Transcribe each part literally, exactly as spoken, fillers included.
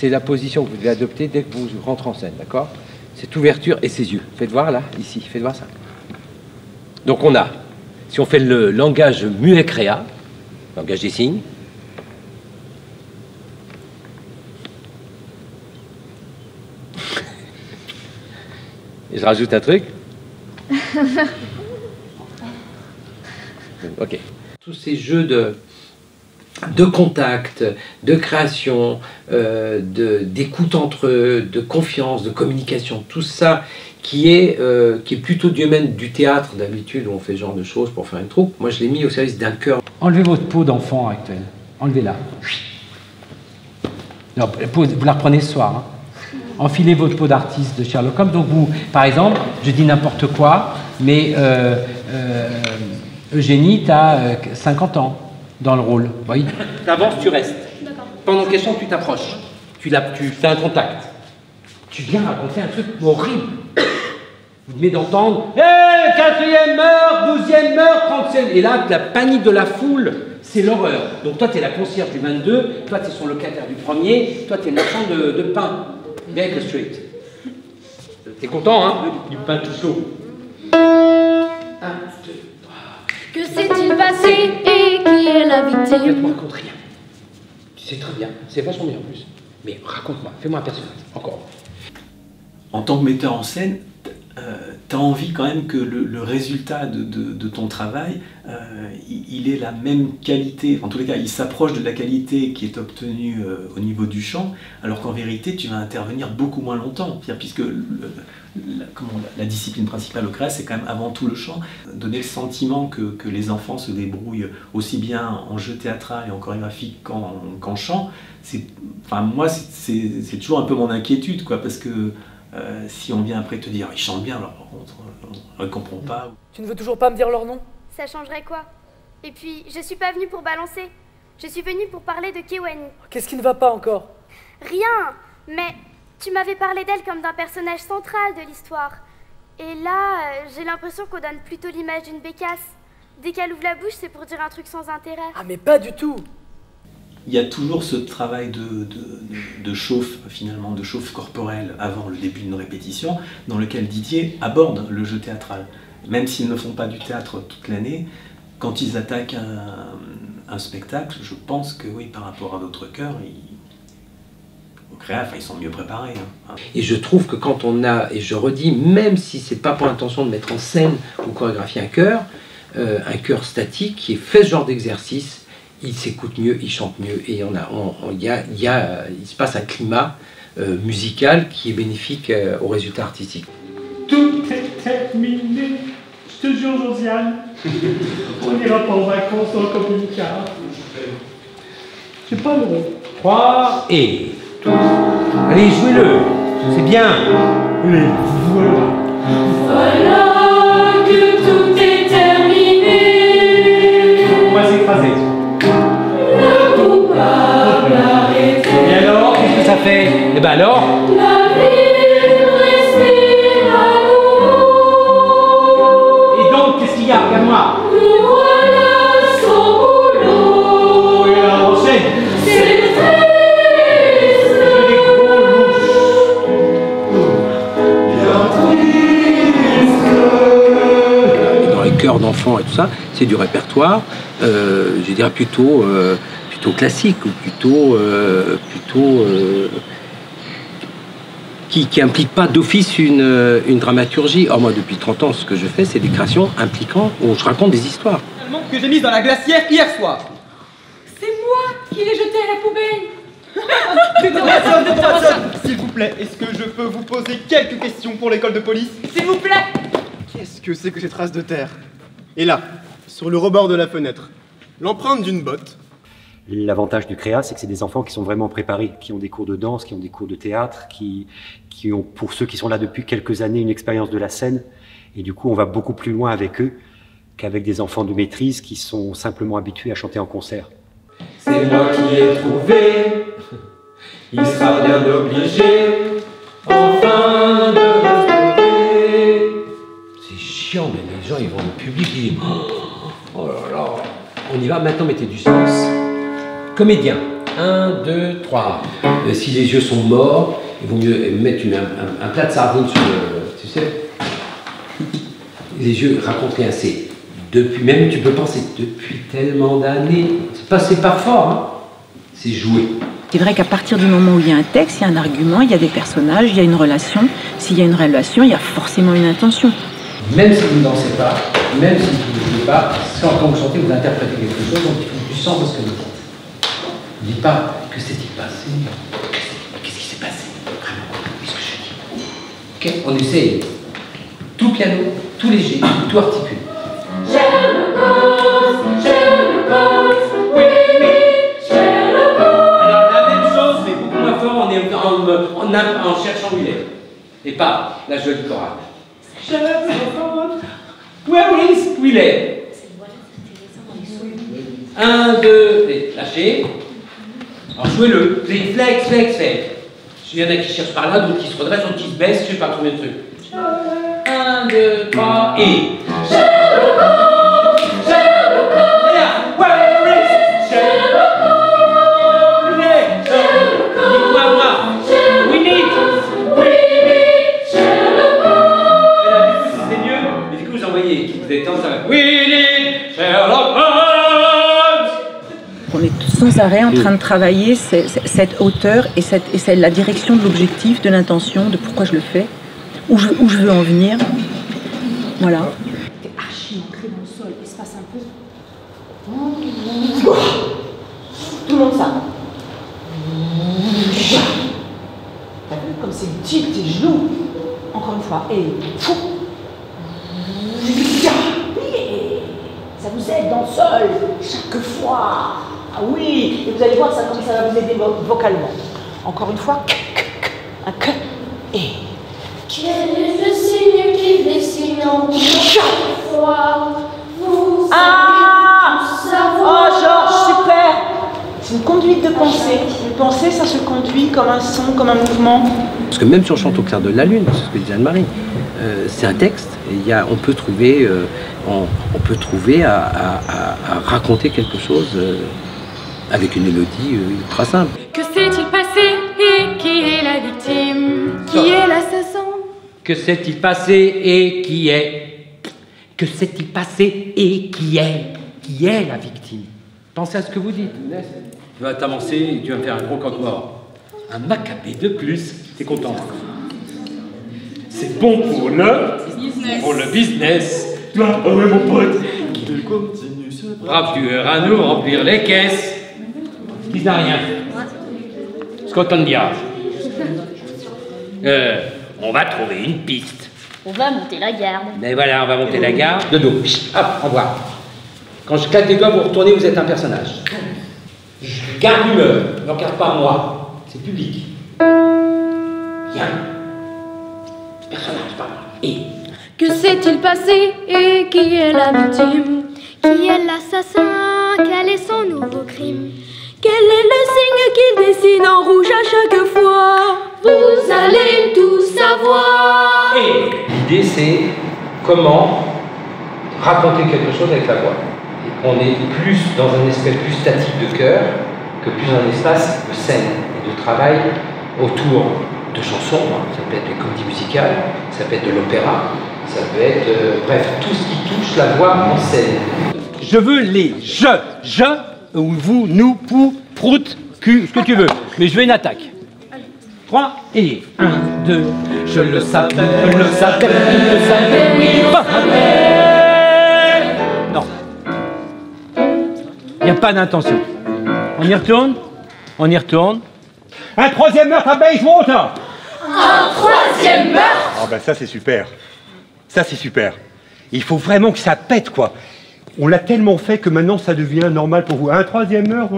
c'est la position que vous devez adopter dès que vous rentrez en scène, d'accord? Cette ouverture et ses yeux. Faites voir là, ici, faites voir ça. Donc on a, si on fait le langage muet créa, langage des signes, et je rajoute un truc. Ok. Tous ces jeux de, de contact, de création, euh, d'écoute entre eux, de confiance, de communication, tout ça qui est, euh, qui est plutôt du domaine du théâtre d'habitude, où on fait ce genre de choses pour faire une troupe. Moi, je l'ai mis au service d'un chœur. Enlevez votre peau d'enfant actuelle. Enlevez-la. Vous la reprenez ce soir. Hein. Enfilez votre peau d'artiste de Sherlock Holmes. Donc vous, par exemple, je dis n'importe quoi, mais euh, euh, Eugénie, tu as euh, cinquante ans dans le rôle. Oui. Tu avances, tu restes. Pendant qu'elle chante, tu t'approches. Tu, tu fais un contact. Tu viens raconter un truc horrible. Vous venez d'entendre « Hé, hey, quatrième meurtre, douzième meurtre, trentième... » Et là, la panique de la foule, c'est l'horreur. Donc toi, tu es la concierge du vingt-deux, toi, tu es son locataire du premier, toi, tu es le marchand de, de pain. Baker Street. T'es content, hein? Du pain tout chaud. Un, deux, trois. Que s'est-il passé et qui est la victime? Je ne te raconte rien. Tu sais très bien, c'est vachement bien en plus. Mais raconte-moi, fais-moi un personnage, encore. En tant que metteur en scène, euh, tu as envie quand même que le, le résultat de, de, de ton travail, euh, il, il ait la même qualité, en tous les cas, il s'approche de la qualité qui est obtenue euh, au niveau du chant, alors qu'en vérité, tu vas intervenir beaucoup moins longtemps, puisque le, la, comment, la, la discipline principale au créa, c'est quand même avant tout le chant. Donner le sentiment que, que les enfants se débrouillent aussi bien en jeu théâtral et en chorégraphie qu'en qu'en chant, c'est, enfin, moi, c'est toujours un peu mon inquiétude, quoi, parce que Euh, si on vient après te dire ils chantent bien, alors par contre on ne comprend pas. Tu ne veux toujours pas me dire leur nom? Ça changerait quoi? Et puis je suis pas venue pour balancer, je suis venue pour parler de Keweni. Qu'est-ce qui ne va pas encore? Rien, mais tu m'avais parlé d'elle comme d'un personnage central de l'histoire. Et là, euh, j'ai l'impression qu'on donne plutôt l'image d'une bécasse. Dès qu'elle ouvre la bouche, c'est pour dire un truc sans intérêt. Ah mais pas du tout. Il y a toujours ce travail de, de, de, de chauffe, finalement, de chauffe corporelle avant le début d'une répétition, dans lequel Didier aborde le jeu théâtral. Même s'ils ne font pas du théâtre toute l'année, quand ils attaquent un, un spectacle, je pense que oui, par rapport à d'autres chœurs, ils, au créa, enfin, ils sont mieux préparés. Hein. Et je trouve que quand on a, et je redis, même si c'est pas pour l'intention de mettre en scène ou chorégraphier un chœur, euh, un chœur statique qui fait ce genre d'exercice, il s'écoute mieux, il chante mieux, et on a, on, on, y a, y a, il se passe un climat euh, musical qui est bénéfique euh, au résultat artistique. Tout est terminé, je te jure, Josiane. On n'ira pas en vacances dans le camping-car. J'ai pas le rôle. Trois, et tous. Allez, jouez-le, c'est bien. Allez, voilà. Voilà que tout est terminé. On va s'écraser. Et alors, qu'est-ce que ça fait? Eh ben alors La ville restée à nouveau. Et donc, qu'est-ce qu'il y a? Regarde-moi. Nous voilà sans boulot. Et là, enchaîne. C'est triste. Des gros louches. Dans les chœurs d'enfants et tout ça, c'est du répertoire, euh, je dirais plutôt... Euh, plutôt classique ou plutôt, euh, plutôt euh, qui n'implique pas d'office une, une dramaturgie. Or moi depuis trente ans ce que je fais c'est des créations impliquant où je raconte des histoires. Que j'ai mise dans la glacière hier soir. C'est moi qui l'ai jeté à la poubelle. Personne, personne. S'il vous plaît, est-ce que je peux vous poser quelques questions pour l'école de police? S'il vous plaît. Qu'est-ce que c'est que ces traces de terre? Et là, sur le rebord de la fenêtre, l'empreinte d'une botte. L'avantage du créa, c'est que c'est des enfants qui sont vraiment préparés, qui ont des cours de danse, qui ont des cours de théâtre, qui, qui ont, pour ceux qui sont là depuis quelques années, une expérience de la scène. Et du coup, on va beaucoup plus loin avec eux qu'avec des enfants de maîtrise qui sont simplement habitués à chanter en concert. C'est moi qui ai trouvé, il sera bien obligé, enfin de respecter. C'est chiant, mais les gens, ils vont au public, ils disent oh là là, on y va, maintenant mettez du sens. Comédien, un, deux, trois. Euh, si les yeux sont morts, il vaut mieux mettre tu mets un, un, un plat de sardines sur le... Tu sais. Les yeux racontent rien. C'est depuis... Même tu peux penser depuis tellement d'années. C'est pas, c'est pas fort, hein. C'est joué. C'est vrai qu'à partir du moment où il y a un texte, il y a un argument, il y a des personnages, il y a une relation. S'il y a une relation, il y a forcément une intention. Même si vous ne dansez pas, même si vous ne jouez pas, quand vous chantez, vous interprétez quelque chose, donc il faut du sens de ce que vous dites. Ne dites pas que s'est-il passé, qu'est-ce qui s'est passé, vraiment, qu'est-ce que je dis. Ok, on essaye. Tout piano, tout léger, tout articulé. Alors la même chose, mais beaucoup moins fort, on est en, en, en, en cherchant où il est. Et pas la jolie chorale. Where is Willet? Un, deux, et lâchez. Alors jouez-le. Flex, flex, flex, flex. Il y en a qui cherchent par là, d'autres qui se redressent, d'autres qui se baissent, je sais pas combien de trucs. Un, deux, trois, et. On est sans arrêt en train de travailler cette, cette hauteur et, cette, et cette, la direction de l'objectif, de l'intention, de pourquoi je le fais, où je, où je veux en venir. Voilà. T'es archi ancré dans le sol, espace un peu. Tout le monde ça. T'as vu comme c'est utile tes genoux. Encore une fois. Et fou. Ça vous aide dans le sol, chaque fois. Ah oui, et vous allez voir ça, comme ça va vous aider vocalement. Encore une fois, un que, et. Quel est le signe qui dessine en chaque fois vous Ah Oh Georges, super. C'est une conduite de pensée. Une pensée, ça se conduit comme un son, comme un mouvement. Parce que même si on chante au clair de la lune, c'est ce que disait Anne-Marie, euh, c'est un texte, et il y a, on peut trouver, euh, on, on peut trouver à, à, à, à raconter quelque chose euh, avec une mélodie euh, ultra simple. Que s'est-il passé et qui est la victime? Qui est l'assassin? Que s'est-il passé et qui est? Que s'est-il passé et qui est? Qui est la victime? Pensez à ce que vous dites. Tu vas t'avancer et tu vas me faire un gros croque-mort. Un macabé de plus, t'es content. C'est bon pour le business. Pour le business. Ah ouais, mon pote. Qu'il continue ce bravure à nous remplir les caisses. Qui n'a rien. Scotland Yard. Euh, on va trouver une piste. On va monter la garde. Mais voilà, on va monter la garde. De dos. Hop, au revoir. Quand je claque les doigts, vous retournez, vous êtes un personnage. Je garde l'humeur. Ne regarde pas moi. C'est public. Bien. Personnage, pas moi. Et. Que s'est-il passé et qui est la victime? Qui est l'assassin? Quel est son nouveau crime? Quel est le signe qu'il dessine en rouge à chaque fois? Vous allez tout savoir. Et l'idée, c'est comment raconter quelque chose avec la voix. Et on est plus dans un espace plus statique de cœur que plus dans un espace de scène et de travail autour de chansons. Ça peut être des comédies musicales, ça peut être de l'opéra, ça peut être, euh, bref, tout ce qui touche la voix en scène. Je veux les je, je, ou vous, nous, pour, prout, cul, ce que tu veux. Mais je veux une attaque. trois et un, deux. Je le savais, je le savais, je le savais, oui, non. Il n'y a pas d'intention. On y retourne? On y retourne. Un troisième meurtre à Bayswater. Un troisième meurtre? Ah ben ça c'est super. Ça c'est super. Il faut vraiment que ça pète quoi. On l'a tellement fait que maintenant ça devient normal pour vous. Un troisième meurtre.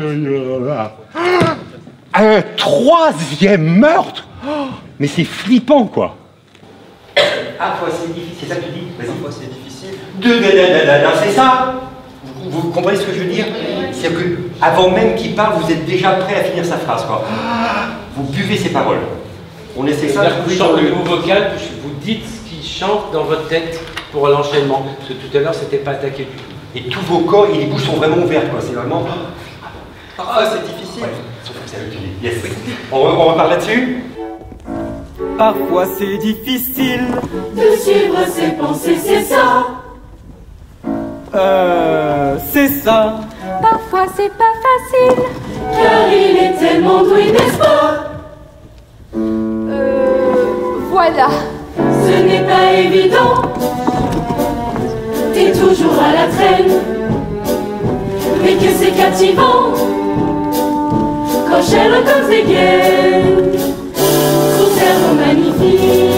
Un troisième meurtre. Mais c'est flippant quoi. À fois c'est difficile, c'est ça que tu dis? Vas-y. À fois c'est difficile. Deux, da, da, da, da, c'est ça. Vous, vous comprenez ce que je veux dire? C'est-à-dire que avant même qu'il parle, vous êtes déjà prêt à finir sa phrase quoi. Vous buvez ses paroles. On essaie ça. Vous chantez le mot vocal, vous dites ce qu'il chante dans votre tête pour l'enchaînement. Parce que tout à l'heure, c'était pas attaqué du tout. Et tous vos corps et les bouches sont vraiment ouvertes quoi. C'est vraiment. Ah, c'est difficile. Yes. On, on repart là-dessus? Parfois c'est difficile de suivre ses pensées, c'est ça. Euh, c'est ça. Parfois c'est pas facile, car il est tellement doué, n'est-ce pas? Euh, voilà. Ce n'est pas évident, t'es toujours à la traîne, mais que c'est captivant quand Sherlock Holmes dégaine son cerveau magnifique.